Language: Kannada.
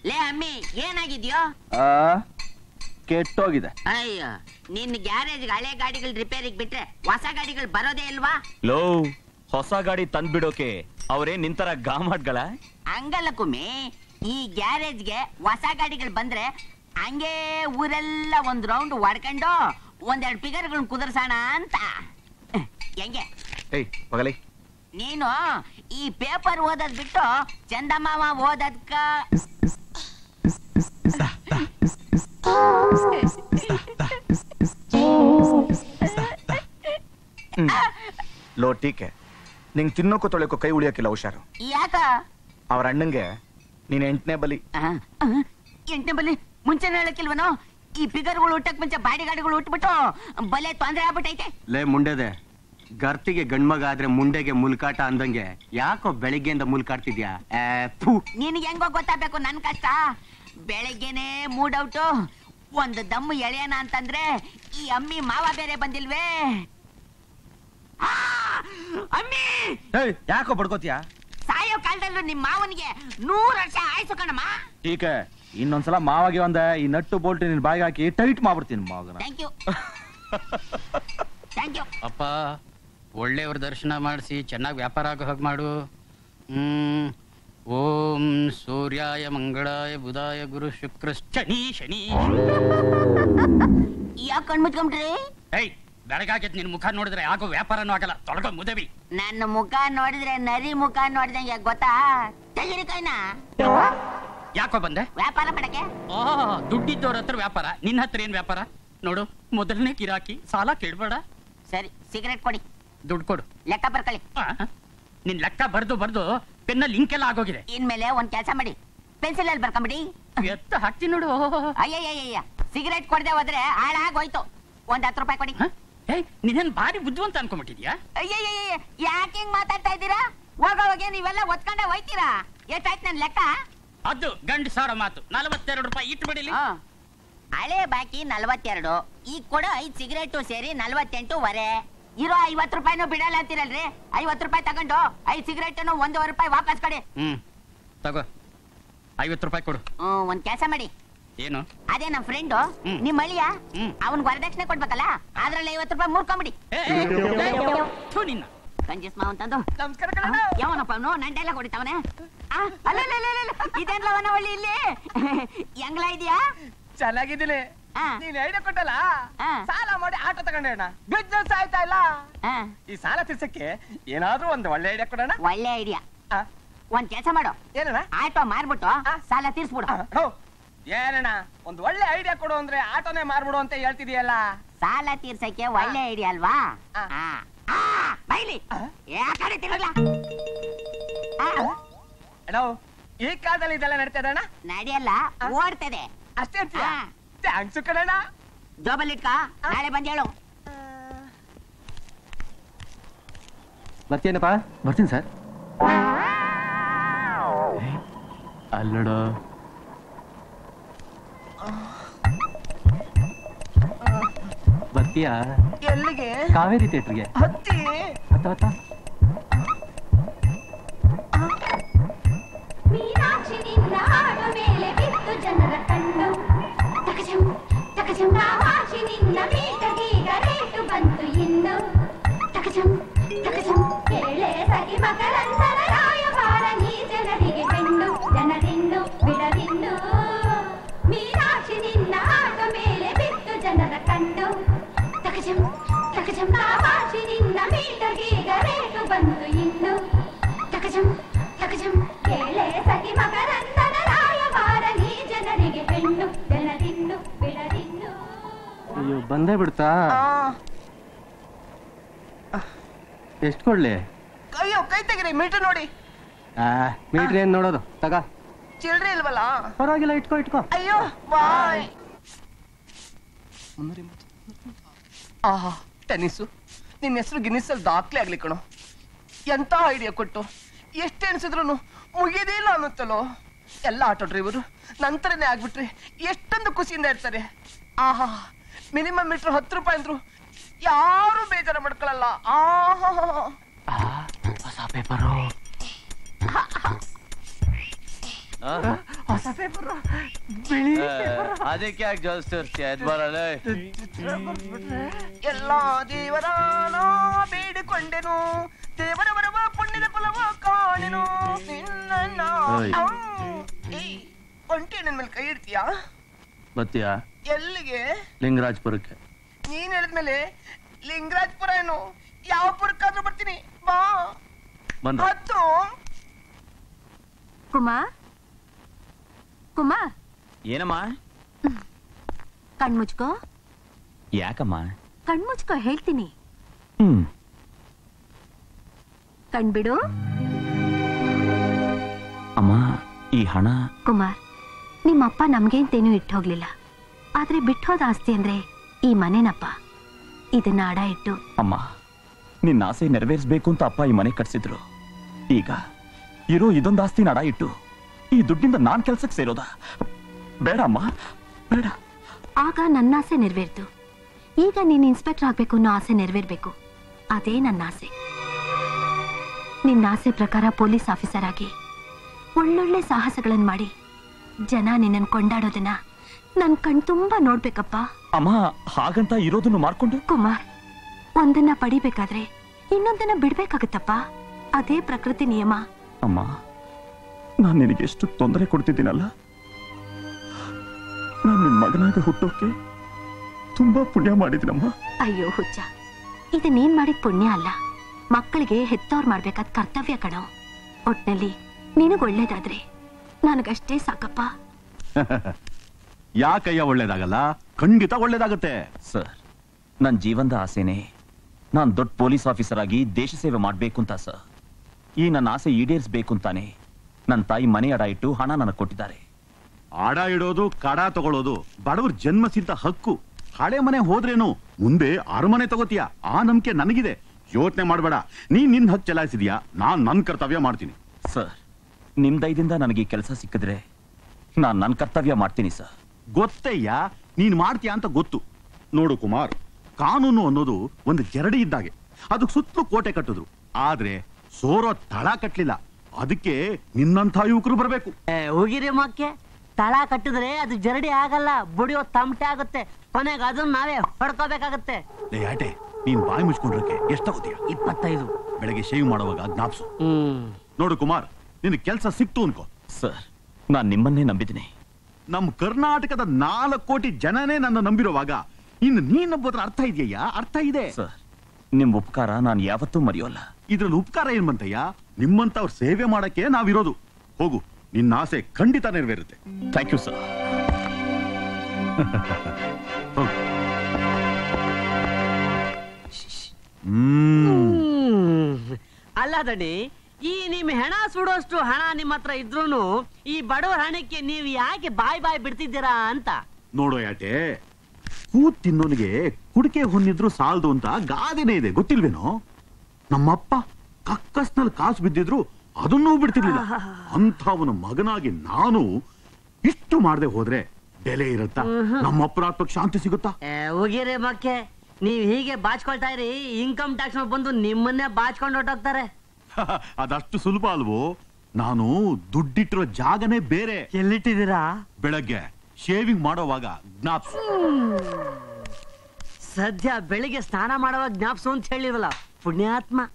ಲೇ ಅಮ್ಮಿ ಏನಾಗಿದ್ಯೋ? ಕೆಟ್ಟೋಗಿದೆ. ಅಯ್ಯೋ ನಿನ್ನ ಗ್ಯಾರೇಜ್ ಹಳೆ ಗಾಡಿಗಳು ರಿಪೇರಿಗೆ ಬಿಟ್ರೆ ಹೊಸ ಗಾಡಿಗಳು ಬರೋದೇ ಇಲ್ವಾ? ಲೋ ಹೊಸ ಗಾಡಿ ತಂದ್ಬಿಡೋಕೆ ಅವರೇ ನಿಂತರ ಗಾಮಾಟ್ಗಳ ಹಂಗಲ್ಲ ಕುಮ್ಮಿ, ಈ ಗ್ಯಾರೇಜ್ಗೆ ಹೊಸ ಗಾಡಿಗಳು ಬಂದ್ರೆ ಹಂಗೆ ಊರೆಲ್ಲ ಒಂದ್ ರೌಂಡ್ ಹೊಡ್ಕೊಂಡು ಒಂದೆರಡು ಫಿಗರ್ಗಳನ್ನ ಕುದುರ್ಸೋಣ ಅಂತ. ಹೆಂಗೆ ಮಗಲಿ ನೀನು ಈ ಪೇಪರ್ ಓದದ್ ಬಿಟ್ಟು ಚಂದಮಾಮ ಓದದ್ಕ ಲೋ ಟೀಕೆ ನಿಂಗ್ ತಿನ್ನೋಕು ತೊಳೆಕೋ ಕೈ ಉಳಿಯಕ್ಕಿಲ್ಲ ಹುಷಾರು. ಯಾಕ? ಅವ್ರ ಅಣ್ಣಂಗೆ ನೀನ್ 8ನೇ ಬಲಿ. 8ನೇ ಬಲಿ ಮುಂಚೆನೆ ಹೇಳಕ್ಕಿಲ್ವನೋ? ಈ ಫಿಗರ್ಗಳು ಹುಟ್ಟಕ್ ಮುಂಚೆ ಬಾಡಿ ಗಾಡಿಗಳು ಹುಟ್ಬಿಟ್ಟು ಬಲೆ ತೊಂದ್ರೆ ಆಗ್ಬಿಟ್ಟೈತೆ. ಲೇ ಮುಂಡೆದೆ, ಗರ್ತಿಗೆ ಗಂಡ್ಮಗ ಆದ್ರೆ ಮುಂಡೆಗೆ ಮುಲ್ಕಾಟ ಅಂದಂಗೆ ಯಾಕೋ ಬೆಳಿಗ್ಗೆಯಿಂದ ಮುಲ್ಕಾಡ್ತಿದ್ಯಾ? ನಿನ್ಗೆ ಹೆಂಗೋ ಗೊತ್ತಾಗ್ಬೇಕು ನನ್ ಕಷ್ಟ. ಬೆಳಗ್ಗೆನೆ ಮೂಡ್ ಔಟು, ಒಂದು ದಮ್ಮು ಎಳೆಯನ ಅಂತಂದ್ರೆ ಈ ಅಮ್ಮಿ ಮಾವ ಬೇರೆ ಬಂದಿಲ್ವೇ? ಅಮ್ಮಿ ಯಾಕೋ ಬಡ್ಕೋತಿಯಾ? ಸಾಯೋ ಕಾಲದಲ್ಲೂ ನಿಮ್ ಮಾವನಿಗೆ 100 ವರ್ಷ ಆಯ್ಸು ಕಣಮ್ಮ. ಈಗ ಇನ್ನೊಂದ್ಸಲ ಮಾವಾಗಿ ಒಂದ ಈ ನಟ್ಟು ಬೋಲ್ಟ್ ನಿನ್ ಬಾಯಿಗೆ ಹಾಕಿ ಟೈಟ್ ಮಾಡ್ಬಿಡ್ತೀನಿ ಮಾವನ. Thank you thank you. ಅಪ್ಪ ಒಳ್ಳೆಯವ್ರ ದರ್ಶನ ಮಾಡಿಸಿ ಚೆನ್ನಾಗಿ ವ್ಯಾಪಾರ ಆಗೋ ಹಾಗೆ ಮಾಡು. ಓಂ ಸೂರ್ಯಾಯ ಮಂಗಳಾಯ ಬುಧಾಯ ಗುರು ಶುಕ್ರ ಶನಿ ಶನಿ. ಯಾಕೆ ಕಣ್ಮುಚ್ಕೊಂಡ್ರಿ? ಏಯ್ ಬೆಳಗಾಗೈತ್ ನಿನ್ ಮುಖ ನೋಡಿದ್ರೆ ಯಾಕೋ ವ್ಯಾಪಾರನೂ ಆಗಲ್ಲ. ತೊಳಗೋ ಮುದವಿ. ನನ್ನ ಮುಖ ನೋಡಿದ್ರೆ ನರಿ ಮುಖ ನೋಡಿದಂಗೆ ಗೊತ್ತಾ? ತೆಗಿರಿ ಕೈನಾ. ಯಾಕೋ ಬಂದೆ? ವ್ಯಾಪಾರ ಮಾಡಕ್ಕೆ. ದುಡ್ಡಿದ್ದವ್ರ ಹತ್ರ ವ್ಯಾಪಾರ, ನಿನ್ನ ಹತ್ರ ಏನ್ ವ್ಯಾಪಾರ? ನೋಡು ಮೊದಲನೇ ಗಿರಾಕಿ, ಸಾಲ ಕೇಳ್ಬೇಡ. ಸರಿ ಸಿಗರೇಟ್ ಕೊಡಿ, ದುಡ್ಡು ಕೊಡು. ಲೆಕ್ಕ ಬರ್ಕೊಳ್ಳಿ. ನಿನ್ ಲೆಕ್ಕ ಬರ್ದು ಬರ್ದು ಪೆನ್ನಲ್ಲಿ ಇಂಕ್ ಎಲ್ಲ ಆಗೋಗಿದೆ. ಇನ್ಮೇಲೆ ಒಂದ್ ಕೆಲಸ ಮಾಡಿ, ಪೆನ್ಸಿಲ್ ಅಲ್ಲಿ ಬರ್ಕೊಂಬಿಡಿ. ಎತ್ತ ಹಾಕ್ತೀನಿ ನೋಡು. ಅಯ್ಯಯ್ಯ ಸಿಗರೇಟ್ ಕೊಡದೆ ಹೋದ್ರೆ ಹಾಳಾಗೋಯ್ತು. ಒಂದ್ 10 ರೂಪಾಯಿ ಕೊಡಿ. ನೀನೇನ್ ಭಾರಿ ಬುದ್ಧಿವಂತ ಅನ್ಕೊಂಡ್ಬಿಟ್ಟಿದ್ಯಾ? ಅಯ್ಯಯ್ಯ ಯಾಕೆ ಹಿಂಗ್ ಮಾತಾಡ್ತಾ ಇದ್ದೀರಾ? ಹೋಗೋವಾಗ ನೀವೆಲ್ಲ ಒತ್ಕೊಂಡೆ ಹೋಯ್ತೀರಾ? ಎಷ್ಟಾಯ್ತು ನನ್ ಲೆಕ್ಕ? ಅದು ಗಂಡು ಸಾವಿರ ಮಾತು. 42 ರೂಪಾಯಿ ಇಟ್ಟು ಬಿಡಿಲಿ. ಹಳೆ ಬಾಕಿ 42, ಈಗ ಕೊಡೋ 5 ಸಿಗರೇಟು ಸೇರಿ 48 ಇರೋ 50 ರೂಪಾಯಿನೂ ಬಿಡಲ್ಲ ಅಂತೀರಲ್ರಿ. 50 ರೂಪಾಯಿ ತಗೊಂಡು 5 ಸಿಗರೇಟನ್ನು 1.5 ರೂಪಾಯಿ ವಾಪಸ್ ಕೊಡಿ. ತಗೋ 50 ರೂಪಾಯಿ ಕೊಡು. ಒಂದ್ ಕೆಲಸ ಮಾಡಿ. ಏನು? ಅದೇ ನಮ್ ಫ್ರೆಂಡು ನಿಮ್ ಅಳಿಯ, ಅವನ್ ವರದಕ್ಷಿಣೆ ಕೊಡ್ಬೇಕಲ್ಲ, ಅದ್ರಲ್ಲಿ 50 ರೂಪಾಯಿ ಮೂರ್ಕೊಂಬಿಡಿ. ನಿನ್ನ ಕಂಜಸ್ ಮಾವ ಅಂತಂದು ಯಾವನಪ್ಪ ಅವನು ನನ್ ಡೈಲಾಗ್ ಹೊಡಿತಾವನೆ. ಇದೇನ್ಲವನ ಒಳ್ಳೆ ಇಲ್ಲಿ ಹೆಂಗ್ಲ ಇದೆಯಾ? ಚೆನ್ನಾಗಿದ್ದೀನಿ. ನೀನ್ ಐಡಿಯಾ ಕೊಟ್ಟಲ್ಲ, ಸಾಲ ಮಾಡಿ ಆಟೋ ತಗೊಂಡೋಣ, ಬಿಸ್ನೆಸ್ ಆಯ್ತಾ ಇಲ್ಲ? ಈ ಸಾಲ ತೀರ್ಸಕ್ಕೆ ಏನಾದ್ರೂ ಒಂದು ಒಳ್ಳೆ ಐಡಿಯಾ ಕೊಡೋಣ. ಒಳ್ಳೆ ಐಡಿಯಾ. ಒಂದ್ ಕೆಲಸ ಮಾಡು, ಏನಣ್ಣ? ಆಟೋ ಮಾರ್ಬಿಟ್ಟು ಸಾಲ ತೀರ್ಸ್ಬಿಡು. ಏನಣ್ಣ ಒಂದು ಒಳ್ಳೆ ಐಡಿಯಾ ಕೊಡು ಅಂದ್ರೆ ಆಟೋನೇ ಮಾರ್ಬಿಡು ಅಂತ ಹೇಳ್ತಿದೀಯಲ್ಲ. ಸಾಲ ತೀರ್ಸಕ್ಕೆ ಒಳ್ಳೆ ಐಡಿಯಾ ಅಲ್ವಾ? ಬೈಲಿ ಯಾಕಡೆ ತಿರುಗ್ಲ. ಈ ಕಾಲದಲ್ಲಿ ಇದೆಲ್ಲ ನಡೀತದಣ್ಣ? ನಡೆಯಲ್ಲ, ಓಡ್ತದೆ ಅಷ್ಟೇ. ಥ್ಯಾಂಕ್ಸ್ ಕಣಣ್ಣ. ಜೋಬಲ್ ಇಟ್ಕ, ನಾಳೆ ಬಂದ್ ಹೇಳು. ಬರ್ತೀನಪ್ಪ. ಬರ್ತೀನಿ ಸರ್. ಅಲ್ಲೋಡು ಬರ್ತೀಯಾ? ಎಲ್ಲಿಗೆ? ಕಾವೇರಿ ಥಿಯೇಟರ್ಗೆ. ಹತ್ತಿ ಹತ್ತ ಮೀನಾಕ್ಷಿ ನಿನ್ನ ಹಾಡು ಮೇಲೆ ಬಿತ್ತು ಜನರ ಕಣ್ಣು. ತಕಜಂ ತಕಜಂ ಕಾಮಾಕ್ಷಿ ನಿನ್ನ ಮೀಟಗೀಗ ರೇಟು ಬಂತು ಇನ್ನು. ತಕಜಂ ತಕಜಂ ಕೇಳೆ ಸಗಿ ಮಕರಂದರ ರಾಯಭಾರ ನೀ ಜನರಿಗೆ ಹೆಣ್ಣು. ಜನರಿನ್ನು ಬಿಡದಿನ್ನು. ಮೀನಾಕ್ಷಿ ನಿನ್ನ ಹಾಡು ಮೇಲೆ ಬಿತ್ತು ಜನರ ಕಣ್ಣು. ತಕಜಂ ತಕಜಂ ಕಾಮಾಕ್ಷಿ ನಿನ್ನ ಮೀಟಗೀಗ ರೇಟು ಬಂತು ಇನ್ನು. ತಕಜಂ ತಕಜಂ ಕೇಳೆ ಸಗಿ ಮಕರಂದನ ರಾಯಭಾರ ನೀ ಜನರಿಗೆ ಹೆಣ್ಣು. ಜನರಿನ್ನು ಬಿಡದಿನ್ನು. ಅಯ್ಯೋ ಬಂದೇ ಬಿಡ್ತಾ? ಎಷ್ಟು ಕೊಡ್ಲಿ? ಅಯ್ಯೋ ಕೈ ತೆಗಿರಿ, ಮೀಟರ್ ನೋಡಿ. ಮೀಟರ್ ಏನ್ ನೋಡೋದು? ತಗ. ಚಿಲ್ಡ್ರಿ ಇಲ್ವಲ್ಲ? ಪರವಾಗಿಲ್ಲ, ಇಟ್ಕೋ ಇಟ್ಕೋ. ಅಯ್ಯೋ ಬಾಯ್. ಟೆನ್ನಿಸು, ನಿನ್ನ ಹೆಸರು ಗಿನ್ನಿಸಲ್ಲಿ ದಾಖಲೆ ಆಗ್ಲಿ ಕಣೋ. ಎಂತ ಐಡಿಯಾ ಕೊಟ್ಟು ಎಷ್ಟು ಎಣಿಸಿದ್ರು ಮುಗಿಯದೇ ಇಲ್ಲ ಅನ್ನುತ್ತಲೋ. ಎಲ್ಲ ಆಟೋ ಡ್ರೈವರು ನಂತರನೇ ಆಗ್ಬಿಟ್ರೆ ಎಷ್ಟೊಂದು ಖುಷಿಯಿಂದ ಇರ್ತಾರೆ. ಆಹಾ, ಮಿನಿಮಮ್ ಮೀಟರ್ 10 ರೂಪಾಯಿ ಅಂದ್ರು ಯಾರು ಬೇಜಾರ ಮಾಡ್ಕೊಳಲ್ಲ. ಹೊಸ ಪೇಪರು, ಹೊಸ ಹೊಸ ಪೇಪರ್ ಬಿಳಿ ಅದಕ್ಕೆ ಯಾಕೆ ಜೋಸ್ತಿರ್ತೀಯ ಎದ್ ಬರಲ್ಲ ಎಲ್ಲ ದೇವರಾನ ಬೇಡಿಕೊಂಡೆನು ದೇವರ ಬರುವ ಪುಣ್ಯದ ಫಲವ ಕಾಣೆನು ನಿನ್ನ ಒಂಟಿ ನನ್ನ ಮೇಲೆ ಕೈ ಇಡ್ತೀಯಾ ಬತ್ತೀಯಾ ಎಲ್ಲಿಗೆ ಲಿಂಗರಾಜ್ಪುರಕ್ಕೆ ನೀನ್ ಹೇಳಿದ್ಮೇಲೆ ಲಿಂಗರಾಜ್ಪುರ ಏನು ಯಾವ ಪುರಕ್ಕಾದ್ರೂ ಬರ್ತೀನಿ ಬಾ ಬಂದ ಹತ್ತು ಕುಮಾರ್ ಕುಮಾರ್ ಏನಮ್ಮ ಕಣ್ಮುಚ್ಕೋ ಯಾಕಮ್ಮ ಕಣ್ಮುಚ್ಕೋ ಹೇಳ್ತೀನಿ ಹ್ಮ್ ಕಣ್ಬಿಡು ಅಮ್ಮ ಈ ಹಣ ಕುಮಾರ್ ನಿಮ್ಮಪ್ಪ ನಮ್ಗೇಂತೇನು ಇಟ್ಟು ಹೋಗ್ಲಿಲ್ಲ ಆದ್ರೆ ಬಿಟ್ಟೋದ ಆಸ್ತಿ ಅಂದ್ರೆ ಈ ಮನೆನಪ್ಪ ಇದನ್ನ ಅಡ ಇಟ್ಟು ಅಮ್ಮ ನಿನ್ನ ಆಸೆ ನೆರವೇರಿಸಬೇಕು ಅಂತ ಅಪ್ಪ ಈ ಮನೆ ಕಟ್ಸಿದ್ರು ಈಗ ಇರೋ ಇದೊಂದು ಆಸ್ತಿನ ಅಡ ಇಟ್ಟು ಈ ದುಡ್ಡಿಂದ ನಾನ್ ಕೆಲ್ಸಕ್ಕೆ ಸೇರೋದಾ ಬೇಡ ಅಮ್ಮ ಬೇಡ ಆಗ ನನ್ನ ಆಸೆ ನೆರವೇರ್ತು ಈಗ ನೀನ್ ಇನ್ಸ್ಪೆಕ್ಟರ್ ಆಗ್ಬೇಕು ಅನ್ನೋ ಆಸೆ ನೆರವೇರ್ಬೇಕು ಅದೇ ನನ್ನ ಆಸೆ ನಿನ್ನ ಆಸೆ ಪ್ರಕಾರ ಪೊಲೀಸ್ ಆಫೀಸರ್ ಆಗಿ ಒಳ್ಳೊಳ್ಳೆ ಸಾಹಸಗಳನ್ನ ಮಾಡಿ ಜನ ನಿನ್ನನ್ನು ಕೊಂಡಾಡೋದನ್ನ ನನ್ ಕಣ್ ತುಂಬಾ ನೋಡ್ಬೇಕಪ್ಪ ಅಮ್ಮ ಹಾಗಂತ ಇರೋದನ್ನು ಮಾರ್ಕೊಂಡು ಕುಮಾರ್ ಒಂದನ್ನ ಪಡಿಬೇಕಾದ್ರೆ ಇನ್ನೊಂದನ್ನ ಬಿಡ್ಬೇಕಾಗತ್ತಪ್ಪ ಅದೇ ಪ್ರಕೃತಿ ನಿಯಮ ಅಮ್ಮ ನಾನು ನಿನಗೆ ಎಷ್ಟು ತೊಂದರೆ ಕೊಡ್ತಿದ್ದೀನಲ್ಲ ನಾನು ನಿನ್ ಮಗನಾಗ ಹುಟ್ಟೋಕೆ ತುಂಬಾ ಪುಣ್ಯ ಮಾಡಿದ್ನಮ್ಮ ಅಯ್ಯೋ ಹುಚ್ಚ ಇದು ನೀನ್ ಮಾಡಿದ ಪುಣ್ಯ ಅಲ್ಲ ಮಕ್ಕಳಿಗೆ ಹೆತ್ತವ್ರು ಮಾಡ್ಬೇಕಾದ ಕರ್ತವ್ಯ ಕಣೋ ಒಟ್ನಲ್ಲಿ ನಿನಗ್ ಒಳ್ಳೇದಾದ್ರೆ ನನಗಷ್ಟೇ ಸಾಕಪ್ಪ ಯಾಕಯ್ಯ ಒಳ್ಳೇದಾಗಲ್ಲ ಖಂಡಿತ ಒಳ್ಳೇದಾಗತ್ತೆ ಸರ್ ನನ್ನ ಜೀವನದ ಆಸೆನೆ ನಾನು ದೊಡ್ಡ ಪೊಲೀಸ್ ಆಫೀಸರ್ ಆಗಿ ದೇಶ ಸೇವೆ ಮಾಡ್ಬೇಕು ಅಂತ ಸರ್ ಈ ನನ್ನ ಆಸೆ ಈಡೇರಿಸಬೇಕು ಅಂತಾನೆ ನನ್ನ ತಾಯಿ ಮನೆ ಅಡ ಇಟ್ಟು ಹಣ ನನಗೆ ಕೊಟ್ಟಿದ್ದಾರೆ ಆಡ ಇಡೋದು ಕಡ ತಗೊಳ್ಳೋದು ಬಡವ್ರ ಜನ್ಮಸಿದ್ಧ ಹಕ್ಕು ಹಳೆ ಮನೆ ಹೋದ್ರೇನು ಮುಂದೆ ಅರಮನೆ ತಗೋತೀಯ ಆ ನಂಬಿಕೆ ನನಗಿದೆ ಯೋಚನೆ ಮಾಡಬೇಡ ನಿನ್ ಹಕ್ ಚಲಾಯಿಸಿದ್ಯಾ ನಾನ್ ನನ್ ಕರ್ತವ್ಯ ಮಾಡ್ತೀನಿ ಸರ್ ನಿಮ್ ದಯದಿಂದ ನನಗೆ ಕೆಲಸ ಸಿಕ್ಕಿದ್ರೆ ನಾನು ನನ್ನ ಕರ್ತವ್ಯ ಮಾಡ್ತೀನಿ ಸರ್ ಗೊತ್ತಯ್ಯ ನೀನ್ ಮಾಡ್ತೀಯ ಅಂತ ಗೊತ್ತು ನೋಡು ಕುಮಾರ್ ಕಾನೂನು ಅನ್ನೋದು ಒಂದು ಜರಡಿ ಇದ್ದಾಗೆ ಅದಕ್ಕೆ ಸುತ್ತಲೂ ಕೋಟೆ ಕಟ್ಟಿದ್ರು ಆದ್ರೆ ಸೋರೋ ತಳ ಕಟ್ಲಿಲ್ಲ ಅದಕ್ಕೆ ನಿನ್ನಂಥ ಯುವಕರು ಬರ್ಬೇಕು ಹೋಗಿರಿ ಮಕ್ಕೆ ತಳ ಕಟ್ಟಿದ್ರೆ ಅದು ಜರಡಿ ಆಗಲ್ಲ ಬುಡಿಯೋ ತಮಟೆ ಆಗುತ್ತೆ ಕೊನೆಗೆ ಅದನ್ನ ನಾವೇ ಹೊಡ್ಕೋಬೇಕಾಗತ್ತೆ ಲೇ ಆಟೆ ನೀನ್ ಬಾಯಿ ಮುಚ್ಕೊಂಡ್ರಕ್ಕೆ ಎಷ್ಟಾಗೋತೀಯ 25 ಬೆಳಗ್ಗೆ ಶೇವ್ ಮಾಡುವಾಗ ಜ್ಞಾಪ್ಸು ನೋಡು ಕುಮಾರ್ ನಿನ್ ಕೆಲ್ಸ ಸಿಕ್ತು ಅನ್ಕೋ ಸರ್ ನಾನು ನಿಮ್ಮನ್ನೇ ನಂಬಿದ್ದೀನಿ ನಮ್ ಕರ್ನಾಟಕದ 4 ಕೋಟಿ ಜನನೇ ನನ್ನ ನಂಬಿರುವಾಗ ಇನ್ನು ನೀನ್ ನಂಬೋದ್ರ ಅರ್ಥ ಇದೆಯಾ ಅರ್ಥ ಇದೆ ಸರ್ ನಿಮ್ ಉಪಕಾರ ನಾನು ಯಾವತ್ತೂ ಮರೆಯೋಲ್ಲ ಇದ್ರಲ್ಲಿ ಉಪಕಾರ ಏನ್ ಬಂತಯ್ಯ ನಿಮ್ಮಂತವ್ರ ಸೇವೆ ಮಾಡಕ್ಕೆ ನಾವಿರೋದು ಹೋಗು ನಿನ್ನ ಆಸೆ ಖಂಡಿತ ನೆರವೇರುತ್ತೆ ಥ್ಯಾಂಕ್ ಯು ಸರ್ ಅಲ್ಲ ದಣಿ ಈ ನಿಮ್ ಹೆಣ ಸುಡೋಷ್ಟು ಹಣ ನಿಮ್ಮ ಹತ್ರ ಇದ್ರೂನು ಈ ಬಡವರ ಹಣಕ್ಕೆ ನೀವು ಯಾಕೆ ಬಾಯ್ ಬಿಡ್ತಿದ್ದೀರಾ ಅಂತ ನೋಡೋ ಯಾಟೆ ಕೂತ್ ತಿನ್ನೋನಿಗೆ ಕುಡಿಕೆ ಹೊನ್ನಿದ್ರು ಸಾಲದು ಅಂತ ಗಾದೆನೇ ಇದೆ ಗೊತ್ತಿಲ್ವೇನೋ ನಮ್ಮಪ್ಪ ಕಕ್ಕಸ್ನಲ್ಲಿ ಕಾಸು ಬಿದ್ದಿದ್ರು ಅದನ್ನೂ ಬಿಡ್ತಿರ್ಲಿಲ್ಲ ಅಂಥವನ ಮಗನಾಗಿ ನಾನು ಇಷ್ಟು ಮಾಡದೆ ಹೋದ್ರೆ ಬೆಲೆ ಇರುತ್ತಾ ನಮ್ಮಪ್ಪನ ಆತ್ಮಕ್ಕೆ ಶಾಂತಿ ಸಿಗುತ್ತಾ ಹೋಗಿರಿ ಮಕ್ಕೆ ನೀವ್ ಹೀಗೆ ಬಾಚ್ಕೊಳ್ತಾ ಇರಿ ಇನ್ಕಮ್ ಟ್ಯಾಕ್ಸ್ ಬಂದು ನಿಮ್ಮನ್ನೇ ಬಾಚ್ಕೊಂಡು ಹೊಟ್ಟೋಗ್ತಾರೆ ಅದಷ್ಟು ಸುಲಭ ಅಲ್ವೋ ನಾನು ದುಡ್ಡಿಟ್ಟಿರೋ ಜಾಗನೇ ಬೇರೆ ಎಲ್ಲಿಟ್ಟಿದ್ದೀರಾ ಬೆಳಗ್ಗೆ ಶೇವಿಂಗ್ ಮಾಡೋವಾಗ ಜ್ಞಾಪ್ಸು ಸದ್ಯ ಬೆಳಿಗ್ಗೆ ಸ್ನಾನ ಮಾಡುವಾಗ ಜ್ಞಾಪ್ಸು ಅಂತ ಹೇಳಿವಲ್ಲ ಪುಣ್ಯಾತ್ಮ